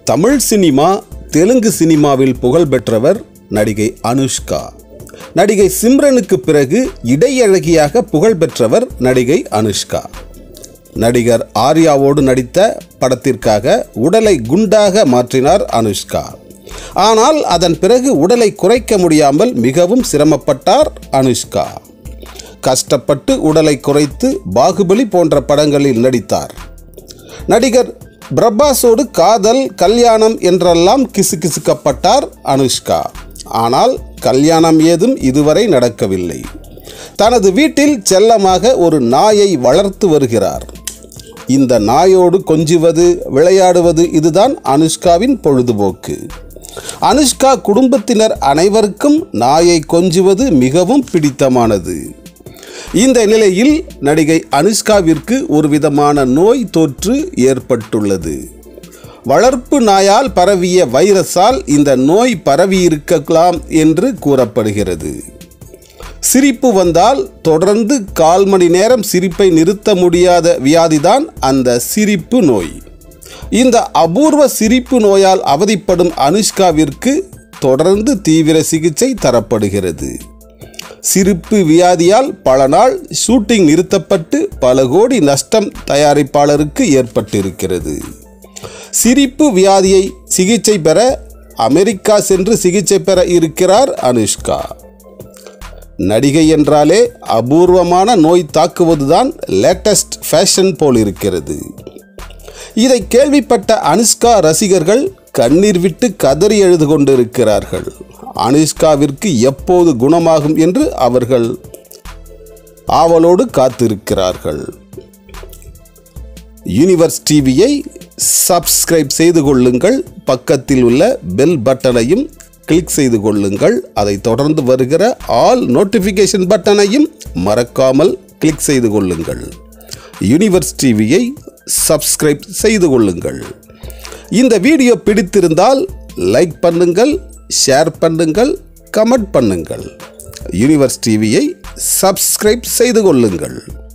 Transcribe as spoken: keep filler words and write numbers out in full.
Tamil cinema Telugu சினிமாவில் புகழ் பெற்றவர் நடிகை அனுஷ்கா. நடிகை சிம்ரனுக்கு பிறகு இடையழகியாக புகழ் பெற்றவர் நடிகை அனுஷ்கா. நடிகர் ஆர்யாவோடு நடித்த படத்திற்காக உடலை குண்டாக மாற்றினார் அனுஷ்கா. ஆனால் அதன் பிறகு உடலை குறைக்க முடியாமல் மிகவும் சிரமப்பட்டார் அனுஷ்கா. கஷ்டப்பட்டு உடலை குறைத்து பாகுபலி போன்ற படங்களில் நடித்தார். நடிகர் பிரபாஸோடு காதல் கல்யாணம் என்றெல்லாம் கிசுகிசுக்கப்பட்டார் அனுஷ்கா. ஆனால் கல்யாணம் ஏதும் இதுவரை நடக்கவில்லை. தனது வீட்டில் செல்லமாக ஒரு நாயை வளர்த்து வருகிறார். இந்த நாயோடு கொஞ்சுவது விளையாடுவது இதுதான் அனுஷ்காவின் பொழுதுபோக்கு. அனுஷ்கா குடும்பத்தினர் அனைவருக்கும் நாயை கொஞ்சுவது மிகவும் பிடித்தமானது. இந்த நிலையில் நடிகை அனுஷ்காவிற்கு ஒரு விதமான நோய் தொற்று ஏற்பட்டுள்ளது. வளர்ப்பு நாயால் பரவிய வைரஸால் இந்த நோய் பரவியிருக்கலாம் என்று கூறப்படுகிறது. சிரிப்பு வந்தால் தொடர்ந்து கால் மணி நேரம் சிரிப்பை நிறுத்த முடியாத வியாதிதான் அந்த சிரிப்பு நோய். இந்த அபூர்வ சிரிப்பு நோயால் அவதிப்படும் அனுஷ்காவிற்கு தொடர்ந்து தீவிர சிகிச்சை தரப்படுகிறது. சிரிப்பு வியாதியால் பல நாள் ஷூட்டிங் நிறுத்தப்பட்டு பல கோடி நஷ்டம் தயாரிப்பாளருக்கு ஏற்பட்டிருக்கிறது. சிரிப்பு வியாதியை சிகிச்சை பெற அமெரிக்கா சென்று சிகிச்சை பெற இருக்கிறார் அனுஷ்கா. நடிகை என்றாலே அபூர்வமான நோய் தாக்குவதுதான் லேட்டஸ்ட் ஃபேஷன் போல் இருக்கிறது. இதை கேள்விப்பட்ட அனுஷ்கா ரசிகர்கள் கண்ணீர் விட்டு கதறி எழுது கொண்டிருக்கிறார்கள். அனுஷ்காவிற்கு எப்போது குணமாகும் என்று அவர்கள் ஆவலோடு காத்திருக்கிறார்கள். யூனிவர்ஸ் டிவியை சப்ஸ்கிரைப் செய்து கொள்ளுங்கள். பக்கத்தில் உள்ள பெல் பட்டனையும் கிளிக் செய்து கொள்ளுங்கள். அதை தொடர்ந்து வருகிற ஆல் நோட்டிஃபிகேஷன் பட்டனையும் மறக்காமல் கிளிக் செய்து கொள்ளுங்கள். யூனிவர்ஸ் டிவியை சப்ஸ்கிரைப் செய்து கொள்ளுங்கள். இந்த வீடியோ பிடித்திருந்தால் லைக் பண்ணுங்கள், ஷேர் பண்ணுங்கள், கமெண்ட் பண்ணுங்கள். யூனிவர்ஸ் டிவியை சப்ஸ்கிரைப் செய்து கொள்ளுங்கள்.